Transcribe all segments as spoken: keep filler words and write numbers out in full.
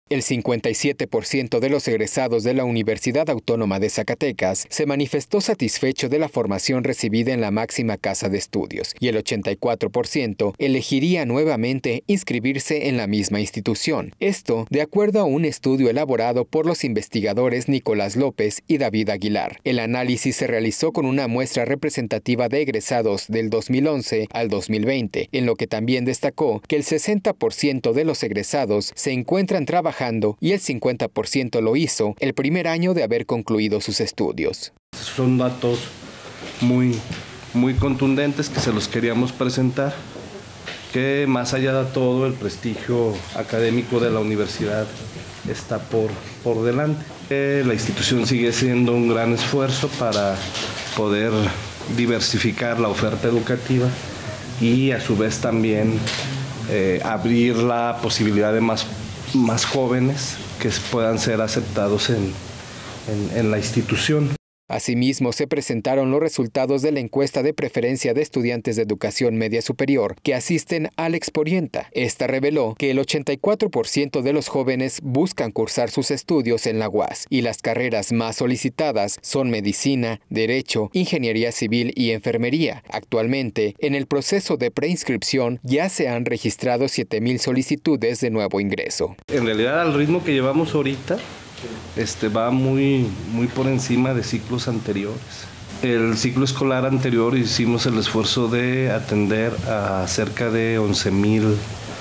El cincuenta y siete por ciento de los egresados de la Universidad Autónoma de Zacatecas se manifestó satisfecho de la formación recibida en la máxima casa de estudios y el ochenta y cuatro por ciento elegiría nuevamente inscribirse en la misma institución. Esto de acuerdo a un estudio elaborado por los investigadores Nicolás López y David Aguilar. El análisis se realizó con una muestra representativa de egresados del dos mil once al dos mil veinte, en lo que también destacó que el sesenta por ciento de los egresados se encuentran trabajando y el cincuenta por ciento lo hizo el primer año de haber concluido sus estudios. Son datos muy, muy contundentes que se los queríamos presentar, que más allá de todo el prestigio académico de la universidad está por, por delante. La institución sigue siendo un gran esfuerzo para poder diversificar la oferta educativa y a su vez también eh, abrir la posibilidad de más más jóvenes que puedan ser aceptados en, en, en la institución. Asimismo, se presentaron los resultados de la encuesta de preferencia de estudiantes de educación media superior que asisten al Exporienta. Esta reveló que el ochenta y cuatro por ciento de los jóvenes buscan cursar sus estudios en la U A S y las carreras más solicitadas son medicina, derecho, ingeniería civil y enfermería. Actualmente, en el proceso de preinscripción ya se han registrado siete mil solicitudes de nuevo ingreso. En realidad, al ritmo que llevamos ahorita, Este, va muy, muy por encima de ciclos anteriores. El ciclo escolar anterior hicimos el esfuerzo de atender a cerca de once mil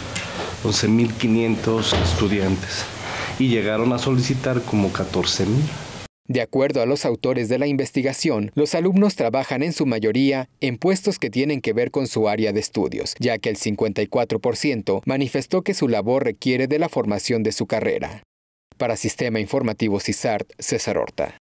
quinientos estudiantes y llegaron a solicitar como catorce mil. De acuerdo a los autores de la investigación, los alumnos trabajan en su mayoría en puestos que tienen que ver con su área de estudios, ya que el cincuenta y cuatro por ciento manifestó que su labor requiere de la formación de su carrera. Para Sistema Informativo CISART, César Horta.